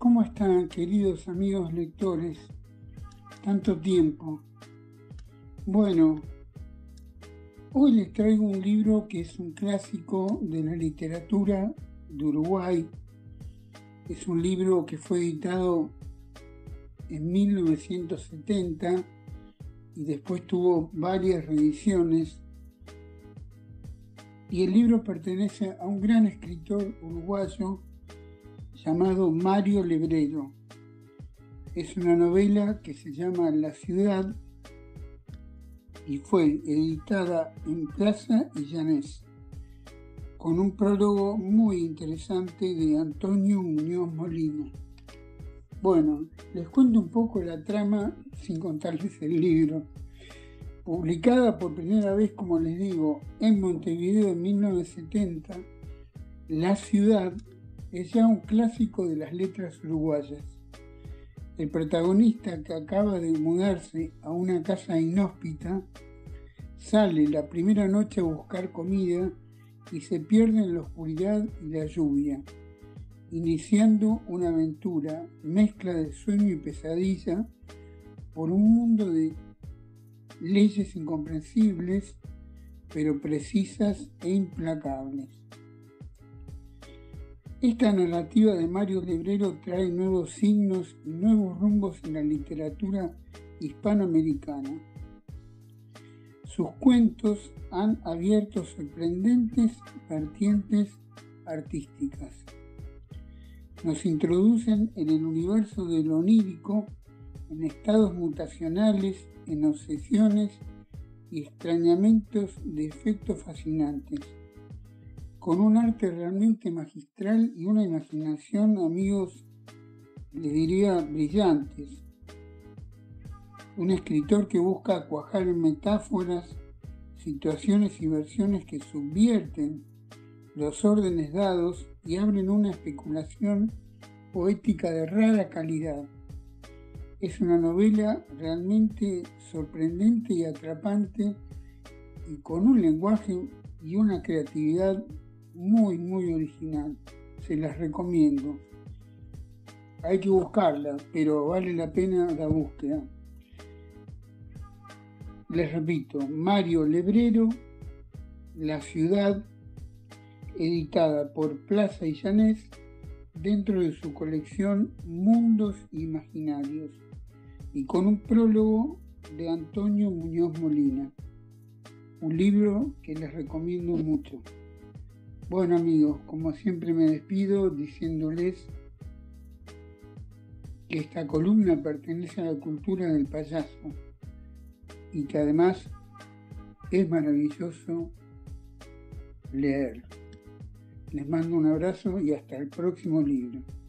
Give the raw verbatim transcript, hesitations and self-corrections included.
¿Cómo están, queridos amigos lectores? Tanto tiempo. Bueno, hoy les traigo un libro que es un clásico de la literatura de Uruguay. Es un libro que fue editado en mil novecientos setenta y después tuvo varias reediciones. Y el libro pertenece a un gran escritor uruguayo llamado Mario Lebrero. Es una novela que se llama La Ciudad y fue editada en Plaza y Llanés, con un prólogo muy interesante de Antonio Muñoz Molina. Bueno, les cuento un poco la trama sin contarles el libro. Publicada por primera vez, como les digo, en Montevideo en mil novecientos setenta, La Ciudad es ya un clásico de las letras uruguayas. El protagonista, que acaba de mudarse a una casa inhóspita, sale la primera noche a buscar comida y se pierde en la oscuridad y la lluvia, iniciando una aventura, mezcla de sueño y pesadilla, por un mundo de leyes incomprensibles, pero precisas e implacables. Esta narrativa de Mario Lebrero trae nuevos signos y nuevos rumbos en la literatura hispanoamericana. Sus cuentos han abierto sorprendentes vertientes artísticas. Nos introducen en el universo de lo onírico, en estados mutacionales, en obsesiones y extrañamientos de efectos fascinantes, con un arte realmente magistral y una imaginación, amigos, les diría brillantes. Un escritor que busca cuajar en metáforas, situaciones y versiones que subvierten los órdenes dados y abren una especulación poética de rara calidad. Es una novela realmente sorprendente y atrapante, y con un lenguaje y una creatividad muy, muy original. Se las recomiendo. Hay que buscarla, pero vale la pena la búsqueda. Les repito, Mario Lebrero, La Ciudad, editada por Plaza y Llanés, dentro de su colección Mundos Imaginarios, y con un prólogo de Antonio Muñoz Molina. Un libro que les recomiendo mucho. Bueno, amigos, como siempre me despido diciéndoles que esta columna pertenece a la cultura del payaso y que además es maravilloso leer. Les mando un abrazo y hasta el próximo libro.